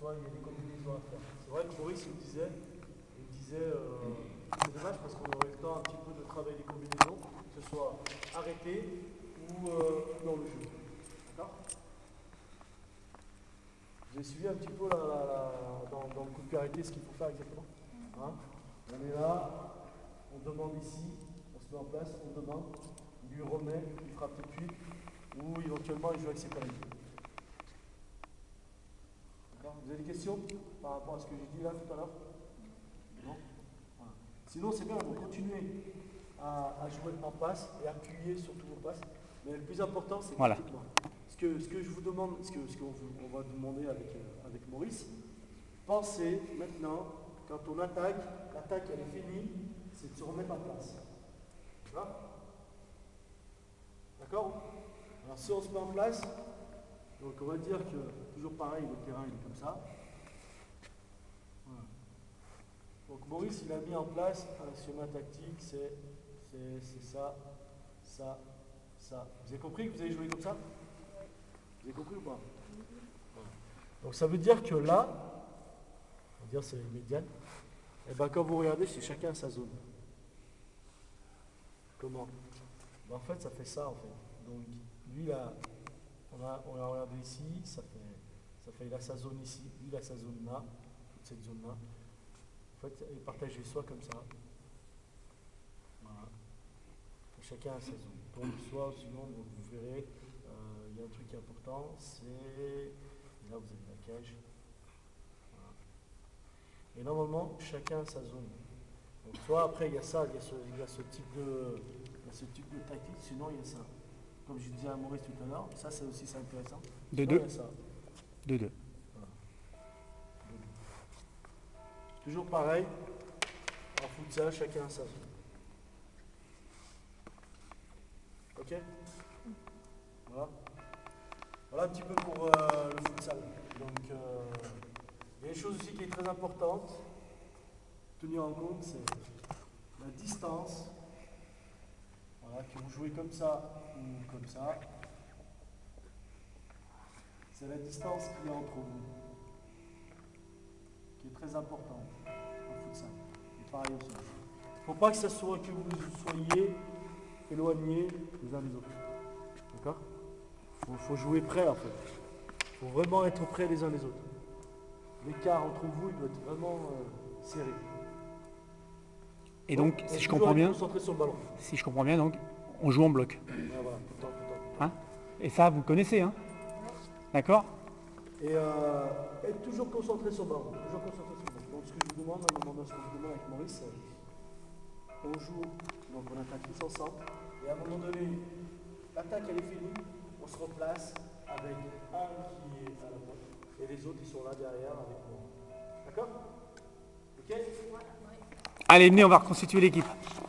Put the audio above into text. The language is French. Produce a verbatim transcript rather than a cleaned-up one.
soit il y a des combinaisons à faire. C'est vrai que Maurice il me disait, il me disait euh, c'est dommage parce qu'on aurait le temps un petit peu de travailler les combinaisons, que ce soit arrêté ou euh, dans le jeu. D'accord? Vous avez suivi un petit peu la, la, la, dans, dans le coup de pied arrêté ce qu'il faut faire exactement, hein? On est là, on demande ici, on se met en place, on demande, il lui remet, il frappe tout de suite, ou éventuellement il joue avec ses collègues. Vous avez des questions par rapport à ce que j'ai dit là tout à l'heure? Non? Voilà. Sinon c'est bien, vous continuez à, à jouer en passe et appuyer sur tous vos passes, mais le plus important c'est voilà. pratiquement. Ce que, ce que je vous demande, ce qu'on ce qu'on on va demander avec, euh, avec Maurice, pensez maintenant, quand on attaque, l'attaque elle est finie, c'est de se remettre en place. D'accord? D'accord? Alors si on se met en place, donc on va dire que, toujours pareil, le terrain il est comme ça. Voilà. Donc Maurice il a mis en place un schéma tactique, c'est ça, ça, ça. Vous avez compris que vous allez jouer comme ça? Vous avez compris ou pas? Voilà. Donc ça veut dire que là, on va dire c'est immédiat, et bien quand vous regardez, c'est chacun sa zone. Comment? Ben, en fait ça fait ça en fait. Donc lui là, on a, on a regardé ici, ça fait, ça fait il a sa zone ici, lui il a sa zone là, toute cette zone là. En fait, il partage soit comme ça. Voilà. Chacun a sa zone. Donc soit sinon vous, vous verrez, euh, il y a un truc qui est important, c'est là vous avez la cage. Voilà. Et normalement chacun a sa zone. Donc soit après il y a ça, il y a ce, il y a ce type de, il y a ce type de tactique, sinon il y a ça. Comme je disais à Maurice tout à l'heure, ça c'est aussi intéressant. De deux. De deux. Voilà. Toujours pareil, en futsal, chacun a sa zone. Ok? Voilà. Voilà un petit peu pour euh, le futsal. Donc, euh, il y a une chose aussi qui est très importante, tenir en compte, c'est la distance. Voilà, que vous jouez comme ça ou comme ça. C'est la distance qu'il y a entre vous, qui est très importante en futsal. Et pareil aussi. Il ne faut pas que ça soit que vous soyez éloignés les uns des autres. D'accord? Il faut, faut jouer près en fait. Il faut vraiment être près les uns des autres. L'écart entre vous, il doit être vraiment euh, serré. Et donc, donc si je comprends bien, sur le ballon. si je comprends bien, donc, on joue en bloc. Ah, voilà, tout le temps, tout le temps, tout le temps. Hein? Et ça, vous connaissez, hein? D'accord? Et euh, être toujours concentré sur le ballon. Toujours concentré sur le ballon. Donc, ce que je vous demande, à un moment donné, ce que je vous demande avec Maurice, c'est on joue, donc on attaque tous ensemble, et à un moment donné, l'attaque elle est finie, on se replace avec un qui est à la pointe, et les autres ils sont là derrière avec moi. D'accord? Ok? Allez, venez, on va reconstituer l'équipe.